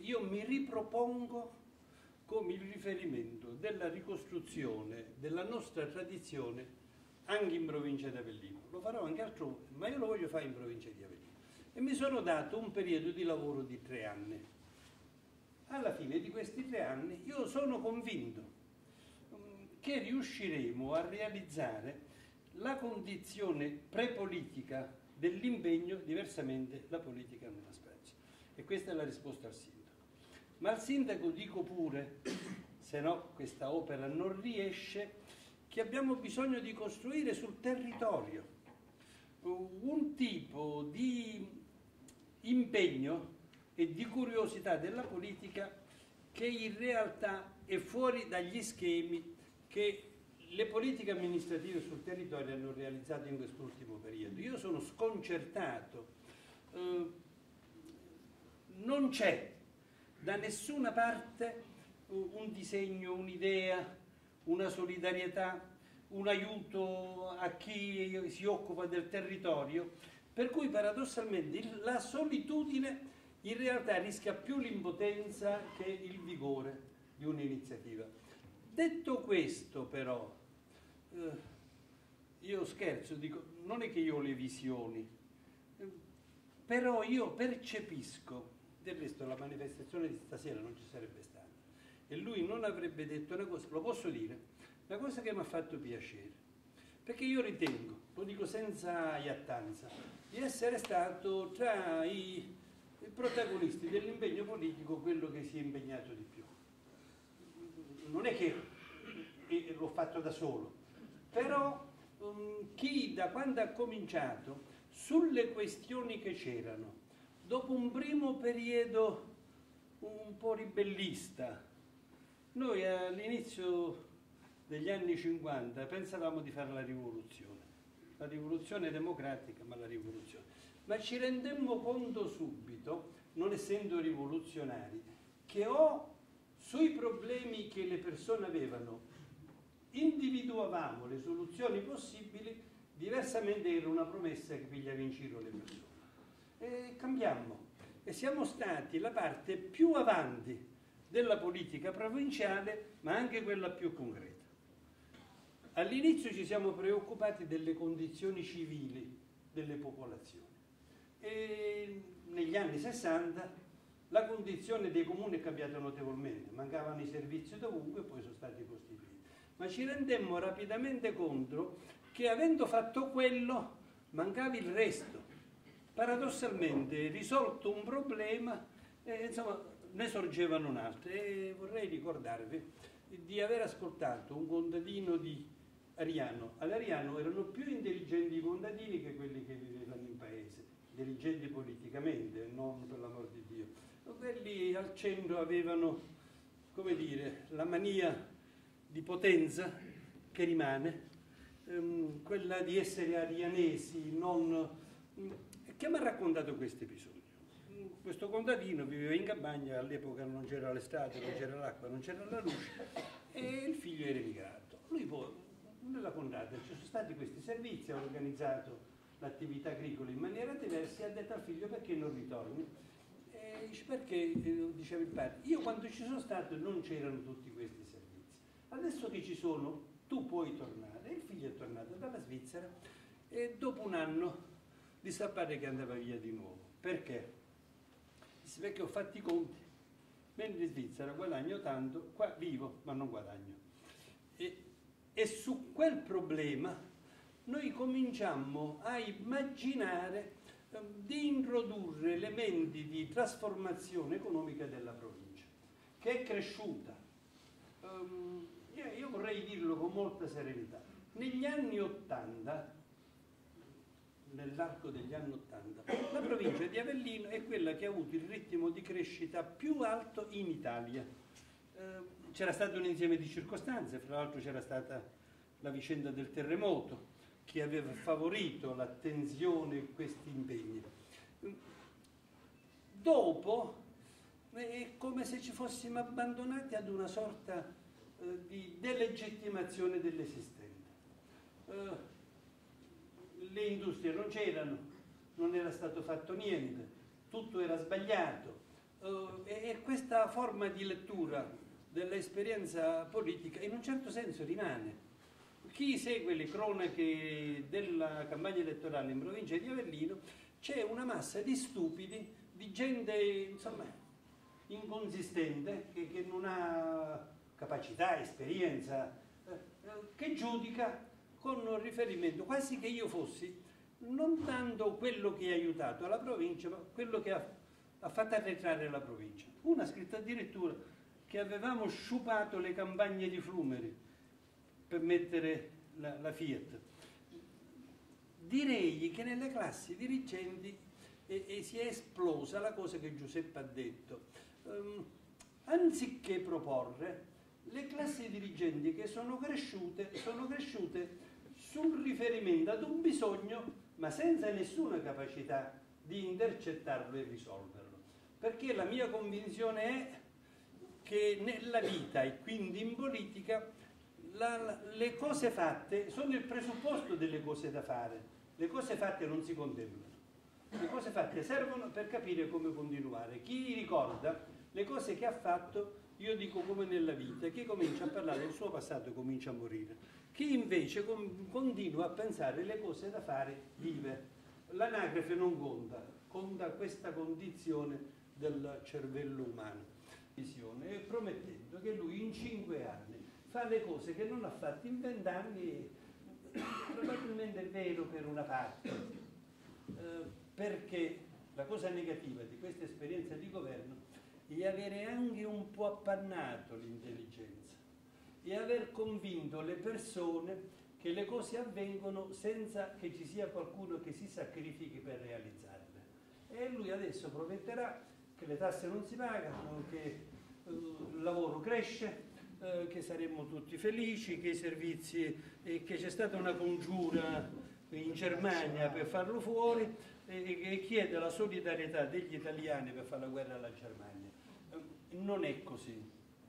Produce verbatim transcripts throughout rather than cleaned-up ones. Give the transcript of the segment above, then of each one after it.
io mi ripropongo come il riferimento della ricostruzione della nostra tradizione anche in provincia di Avellino. Lo farò anche altrove, ma io lo voglio fare in provincia di Avellino. E mi sono dato un periodo di lavoro di tre anni. Alla fine di questi tre anni io sono convinto che riusciremo a realizzare la condizione prepolitica dell'impegno, diversamente la politica non ha spazio. E questa è la risposta al sindaco. Ma al sindaco dico pure, se no questa opera non riesce, che abbiamo bisogno di costruire sul territorio un tipo di impegno e di curiosità della politica che in realtà è fuori dagli schemi che le politiche amministrative sul territorio hanno realizzato in quest'ultimo periodo. Io sono sconcertato, eh, non c'è da nessuna parte un disegno, un'idea, una solidarietà, un aiuto a chi si occupa del territorio, per cui paradossalmente la solitudine in realtà rischia più l'impotenza che il vigore di un'iniziativa. Detto questo però, eh, io scherzo, dico, non è che io ho le visioni, eh, però io percepisco, del resto la manifestazione di stasera non ci sarebbe stata, e lui non avrebbe detto una cosa, lo posso dire, una cosa che mi ha fatto piacere, perché io ritengo, lo dico senza iattanza, di essere stato tra i, i protagonisti dell'impegno politico quello che si è impegnato di più. Non è che l'ho fatto da solo, però um, chi da quando ha cominciato sulle questioni che c'erano, dopo un primo periodo un po' ribellista, noi all'inizio degli anni cinquanta pensavamo di fare la rivoluzione, la rivoluzione democratica, ma la rivoluzione. Ma ci rendemmo conto subito, non essendo rivoluzionari, che o sui problemi che le persone avevano individuavamo le soluzioni possibili, diversamente era una promessa che pigliava in giro le persone. E cambiammo e siamo stati la parte più avanti della politica provinciale, ma anche quella più concreta. All'inizio ci siamo preoccupati delle condizioni civili delle popolazioni e negli anni sessanta la condizione dei comuni è cambiata notevolmente, mancavano i servizi dovunque e poi sono stati costituiti. Ma ci rendemmo rapidamente conto che avendo fatto quello mancava il resto. Paradossalmente, risolto un problema, eh, insomma, ne sorgevano un altro. E vorrei ricordarvi di aver ascoltato un contadino di Ariano. All'Ariano erano più intelligenti i contadini che quelli che vivevano in paese, intelligenti politicamente, non per l'amor di Dio. Quelli al centro avevano, come dire, la mania di potenza che rimane, ehm, quella di essere arianesi, non... Che mi ha raccontato questo episodio? Questo contadino viveva in campagna, all'epoca non c'era l'estate, non c'era l'acqua, non c'era la luce e il figlio era emigrato. Lui poi, nella contrada, ci sono stati questi servizi, ha organizzato l'attività agricola in maniera diversa e ha detto al figlio perché non ritorni? E dice perché, diceva il padre, io quando ci sono stato non c'erano tutti questi servizi, adesso che ci sono tu puoi tornare. E il figlio è tornato dalla Svizzera e dopo un anno di sapere che andava via di nuovo. Perché? Dice, perché ho fatto i conti, mentre in Svizzera guadagno tanto, qua vivo ma non guadagno. E, e su quel problema noi cominciamo a immaginare eh, di introdurre elementi di trasformazione economica della provincia, che è cresciuta. Um, io, io vorrei dirlo con molta serenità. Negli anni Ottanta, nell'arco degli anni Ottanta, la provincia di Avellino è quella che ha avuto il ritmo di crescita più alto in Italia. Eh, c'era stato un insieme di circostanze, fra l'altro c'era stata la vicenda del terremoto che aveva favorito l'attenzione a questi impegni. Dopo è come se ci fossimo abbandonati ad una sorta eh, di delegittimazione dell'esistente. Eh, le industrie non c'erano, non era stato fatto niente, tutto era sbagliato uh, e, e questa questa forma di lettura dell'esperienza politica in un certo senso rimane. Chi segue le cronache della campagna elettorale in provincia di Avellino, c'è una massa di stupidi, di gente insomma inconsistente, che, che non ha capacità, esperienza, eh, che giudica con riferimento, quasi che io fossi non tanto quello che ha aiutato la provincia, ma quello che ha, ha fatto arretrare la provincia. Una ha scritto addirittura che avevamo sciupato le campagne di Flumeri per mettere la, la Fiat. Direi che nelle classi dirigenti e, e si è esplosa la cosa che Giuseppe ha detto. Um, anziché proporre, le classi dirigenti che sono cresciute, sono cresciute sul riferimento ad un bisogno, ma senza nessuna capacità di intercettarlo e risolverlo. Perché la mia convinzione è che nella vita e quindi in politica la, la, le cose fatte sono il presupposto delle cose da fare. Le cose fatte non si contemplano. Le cose fatte servono per capire come continuare. Chi ricorda le cose che ha fatto, io dico come nella vita, chi comincia a parlare del suo passato comincia a morire. Chi invece con, continua a pensare le cose da fare vive. L'anagrafe non conta, conta questa condizione del cervello umano. E promettendo che lui in cinque anni fa le cose che non ha fatto in vent'anni, probabilmente è vero per una parte, eh, perché la cosa negativa di questa esperienza di governo è avere anche un po' appannato l'intelligenza e aver convinto le persone che le cose avvengono senza che ci sia qualcuno che si sacrifichi per realizzarle. E lui adesso prometterà che le tasse non si pagano, che uh, il lavoro cresce, uh, che saremmo tutti felici, che i servizi, eh, che c'è stata una congiura in Germania per farlo fuori e che chiede la solidarietà degli italiani per fare la guerra alla Germania. Uh, non è così.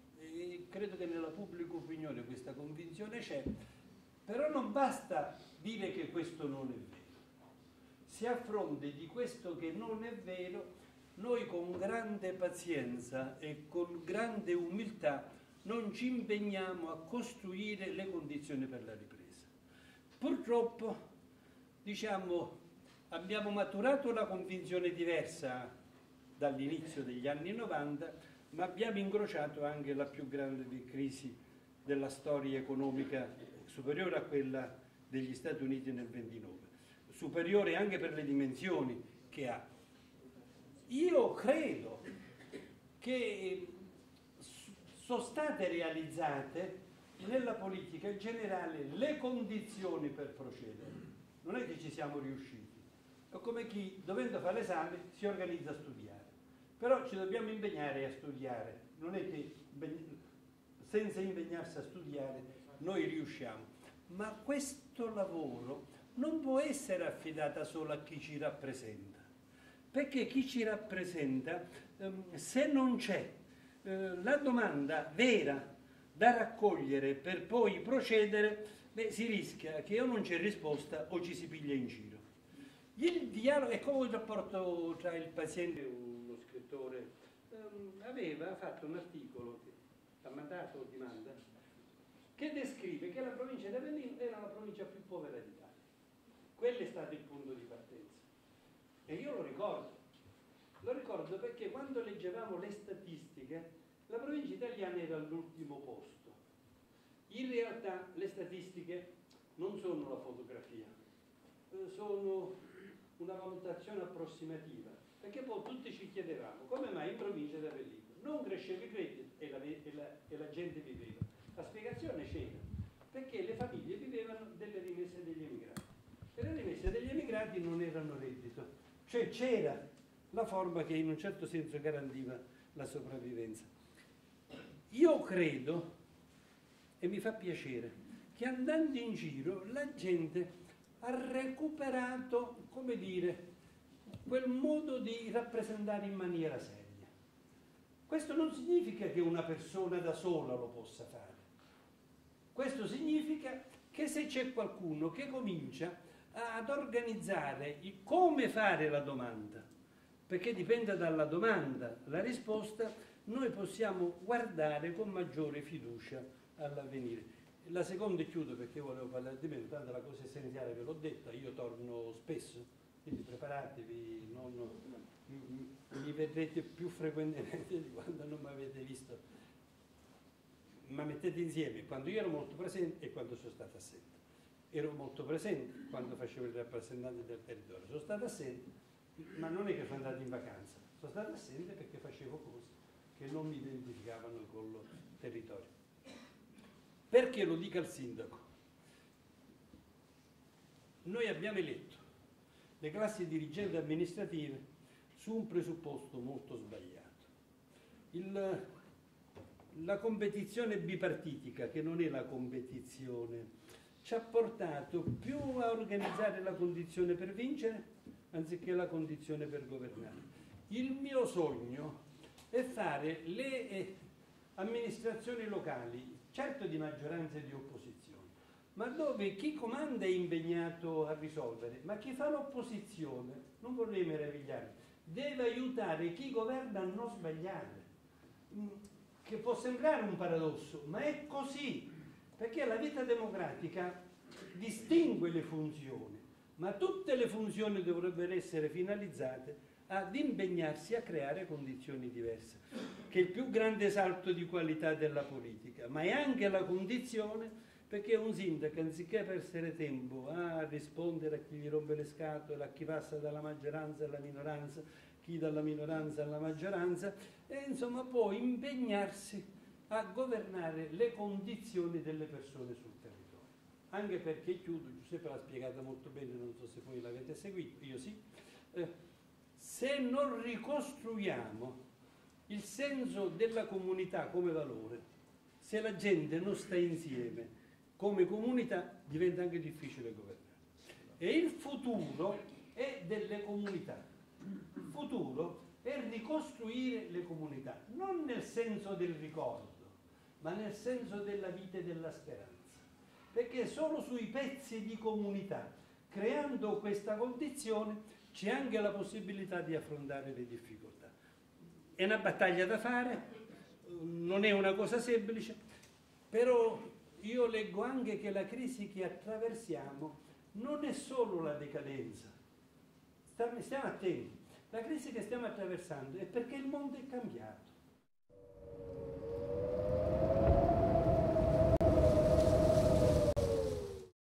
E credo che nella pubblica opinione questa convinzione c'è, però non basta dire che questo non è vero. Se a fronte di questo che non è vero, noi con grande pazienza e con grande umiltà non ci impegniamo a costruire le condizioni per la ripresa. Purtroppo, diciamo, abbiamo maturato una convinzione diversa dall'inizio degli anni novanta, ma abbiamo incrociato anche la più grande crisi della storia economica, superiore a quella degli Stati Uniti nel ventinove, superiore anche per le dimensioni che ha. Io credo che sono state realizzate nella politica generale le condizioni per procedere. Non è che ci siamo riusciti. È come chi, dovendo fare l'esame, si organizza a studiare. Però ci dobbiamo impegnare a studiare. Non è che senza impegnarsi a studiare noi riusciamo. Ma questo lavoro non può essere affidato solo a chi ci rappresenta. Perché chi ci rappresenta, se non c'è la domanda vera da raccogliere per poi procedere, beh, si rischia che o non c'è risposta o ci si piglia in giro. Il dialogo è come il rapporto tra il paziente e uno scrittore. Aveva fatto un articolo, ha mandato o dimanda, che descrive che la provincia di Avellino era la provincia più povera d'Italia. Quello è stato il punto di partenza. E io lo ricordo. Lo ricordo perché quando leggevamo le statistiche, la provincia italiana era all'ultimo posto. In realtà le statistiche non sono la fotografia, sono una valutazione approssimativa, perché poi tutti ci chiedevamo come mai in provincia di Avellino non cresceva il reddito e la, e, la, e la gente viveva. La spiegazione c'era, perché le famiglie vivevano delle rimesse degli emigrati e le rimesse degli emigrati non erano reddito, cioè c'era la forma che in un certo senso garantiva la sopravvivenza. Io credo, e mi fa piacere, che andando in giro la gente ha recuperato, come dire, quel modo di rappresentare in maniera seria. Questo non significa che una persona da sola lo possa fare. Questo significa che se c'è qualcuno che comincia ad organizzare il come fare la domanda, perché dipende dalla domanda la risposta, noi possiamo guardare con maggiore fiducia all'avvenire. La seconda, e chiudo perché volevo parlare di meno, tanto la cosa essenziale ve l'ho detta, io torno spesso, quindi preparatevi, non, mi vedrete più frequentemente di quando non mi avete visto, ma mettete insieme quando io ero molto presente e quando sono stato assente. Ero molto presente quando facevo il rappresentante del territorio, sono stato assente, ma non è che sono andato in vacanza, sono stato assente perché facevo cose che non mi identificavano col territorio. Perché lo dico al sindaco? Noi abbiamo eletto le classi dirigenti amministrative su un presupposto molto sbagliato. Il, la competizione bipartitica, che non è la competizione, ci ha portato più a organizzare la condizione per vincere anziché la condizione per governare. Il mio sogno è fare le eh, amministrazioni locali, certo di maggioranza e di opposizione, ma dove chi comanda è impegnato a risolvere, ma chi fa l'opposizione, non vorrei meravigliarmi, deve aiutare chi governa a non sbagliare, che può sembrare un paradosso, ma è così, perché la vita democratica distingue le funzioni, ma tutte le funzioni dovrebbero essere finalizzate ad impegnarsi a creare condizioni diverse, che è il più grande salto di qualità della politica, ma è anche la condizione perché un sindaco, anziché perdere tempo a rispondere a chi gli rompe le scatole, a chi passa dalla maggioranza alla minoranza, chi dalla minoranza alla maggioranza, e insomma può impegnarsi a governare le condizioni delle persone sul territorio. Anche perché, chiudo, Giuseppe l'ha spiegata molto bene, non so se voi l'avete seguito, io sì, eh, se non ricostruiamo il senso della comunità come valore, se la gente non sta insieme come comunità, diventa anche difficile governare. E il futuro è delle comunità. Il futuro è ricostruire le comunità, non nel senso del ricordo, ma nel senso della vita e della speranza. Perché solo sui pezzi di comunità, creando questa condizione, c'è anche la possibilità di affrontare le difficoltà. È una battaglia da fare, non è una cosa semplice, però io leggo anche che la crisi che attraversiamo non è solo la decadenza. Stiamo attenti, la crisi che stiamo attraversando è perché il mondo è cambiato.